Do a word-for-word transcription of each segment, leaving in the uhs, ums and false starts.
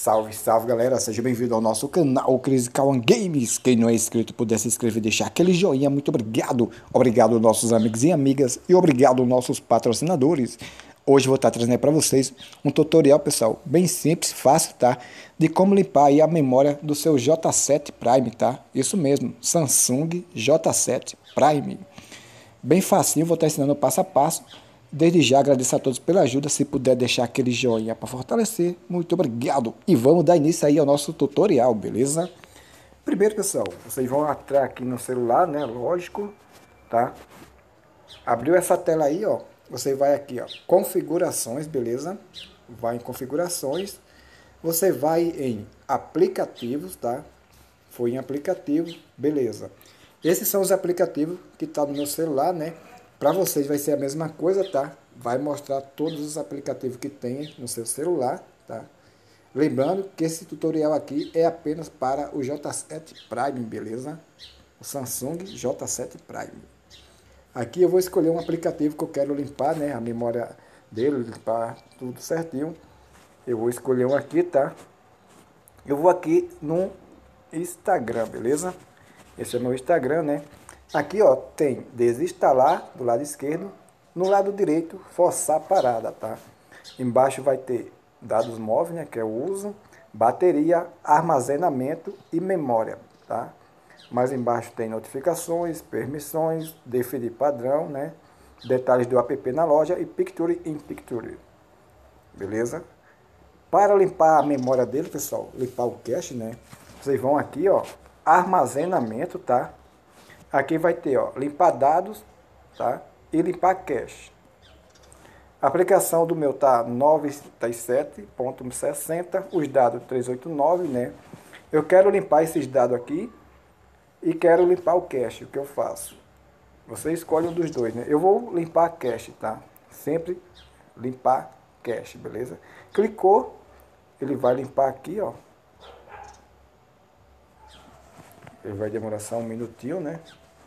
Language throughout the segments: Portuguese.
Salve, salve galera, seja bem-vindo ao nosso canal Crazy Kawan Games. Quem não é inscrito puder se inscrever e deixar aquele joinha, muito obrigado. Obrigado nossos amigos e amigas e obrigado nossos patrocinadores. Hoje vou estar trazendo para vocês um tutorial, pessoal, bem simples, fácil, tá? De como limpar aí a memória do seu J sete Prime, tá? Isso mesmo, Samsung J sete Prime. Bem facinho, vou estar ensinando passo a passo. Desde já agradeço a todos pela ajuda, se puder deixar aquele joinha para fortalecer, muito obrigado. E vamos dar início aí ao nosso tutorial, beleza? Primeiro, pessoal, vocês vão entrar aqui no celular, né, lógico, tá? Abriu essa tela aí, ó, você vai aqui, ó, configurações, beleza? Vai em configurações, você vai em aplicativos, tá? Foi em aplicativo, beleza. Esses são os aplicativos que estão tá no meu celular, né? Para vocês vai ser a mesma coisa, tá? Vai mostrar todos os aplicativos que tem no seu celular, tá? Lembrando que esse tutorial aqui é apenas para o J sete Prime, beleza? O Samsung J sete Prime. Aqui eu vou escolher um aplicativo que eu quero limpar, né? A memória dele, limpar tudo certinho. Eu vou escolher um aqui, tá? Eu vou aqui no Instagram, beleza? Esse é o meu Instagram, né? Aqui, ó, tem desinstalar do lado esquerdo. No lado direito, forçar a parada, tá? Embaixo vai ter dados móveis, né? Que é o uso, bateria, armazenamento e memória, tá? Mais embaixo tem notificações, permissões, definir padrão, né? Detalhes do app na loja e Picture in Picture. Beleza? Para limpar a memória dele, pessoal, limpar o cache, né? Vocês vão aqui, ó, armazenamento, tá? Aqui vai ter, ó, limpar dados, tá? E limpar cache. A aplicação do meu tá noventa e sete ponto sessenta, os dados trezentos e oitenta e nove, né? Eu quero limpar esses dados aqui e quero limpar o cache. O que eu faço? Você escolhe um dos dois, né? Eu vou limpar cache, tá? Sempre limpar cache, beleza? Clicou, ele vai limpar aqui, ó. Ele vai demorar só um minutinho, né?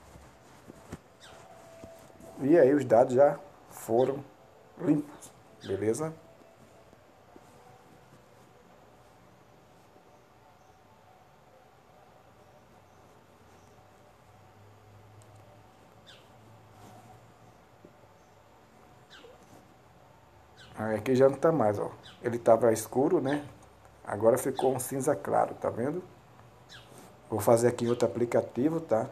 E aí os dados já foram limpos, beleza? Aí aqui já não tá mais, ó. Ele tava escuro, né? Agora ficou um cinza claro, tá vendo? Vou fazer aqui outro aplicativo, tá?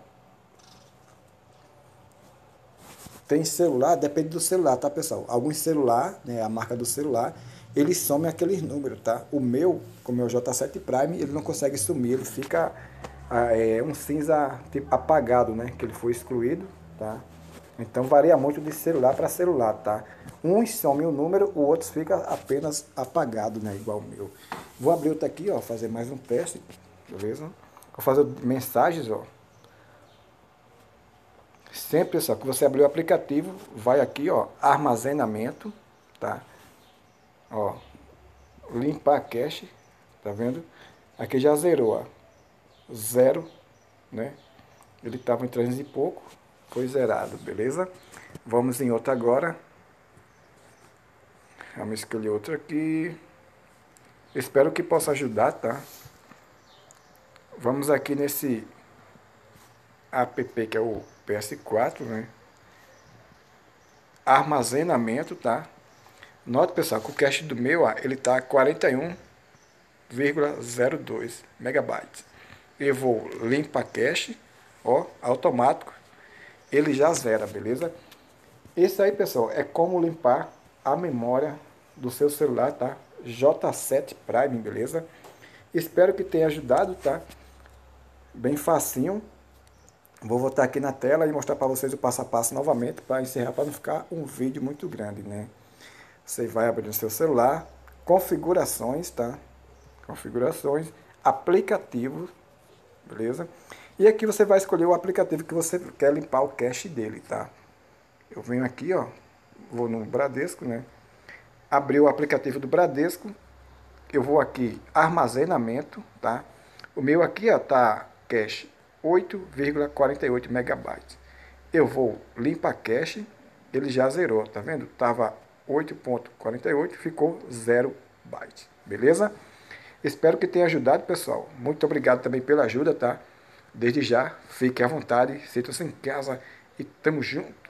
Tem celular, depende do celular, tá, pessoal? Alguns celular, né, a marca do celular, ele some aqueles números, tá? O meu, como é o J sete Prime, ele não consegue sumir, ele fica é, um cinza tipo apagado, né? Que ele foi excluído, tá? Então varia muito de celular para celular, tá? Uns some o número, o outro fica apenas apagado, né? Igual o meu. Vou abrir outro aqui, ó, fazer mais um teste, beleza? Vou fazer mensagens, ó. Sempre só que você abrir o aplicativo, vai aqui, ó, armazenamento, tá? Ó, limpar cache, tá vendo? Aqui já zerou, ó, zero, né? Ele estava em trezentos e pouco, foi zerado, beleza? Vamos em outro agora. Vamos escolher outro aqui. Espero que possa ajudar, tá? Vamos aqui nesse app que é o P S quatro, né? Armazenamento, tá? Note, pessoal, que o cache do meu, ó, ele tá quarenta e um vírgula zero dois megabytes. Eu vou limpar cache, ó, automático. Ele já zera, beleza? Esse aí, pessoal, é como limpar a memória do seu celular, tá? J sete Prime, beleza? Espero que tenha ajudado, tá? Bem facinho. Vou voltar aqui na tela e mostrar para vocês o passo a passo novamente para encerrar, para não ficar um vídeo muito grande, né? Você vai abrir no seu celular, configurações, tá? Configurações, aplicativos, beleza? E aqui você vai escolher o aplicativo que você quer limpar o cache dele, tá? Eu venho aqui, ó, vou no Bradesco, né? Abrir o aplicativo do Bradesco, eu vou aqui, armazenamento, tá? O meu aqui, ó, tá cache oito vírgula quarenta e oito megabytes. Eu vou limpar cache, ele já zerou, tá vendo? Tava oito vírgula quarenta e oito, ficou zero byte, beleza? Espero que tenha ajudado, pessoal. Muito obrigado também pela ajuda, tá? Desde já, fique à vontade, sinta-se em casa e tamo junto.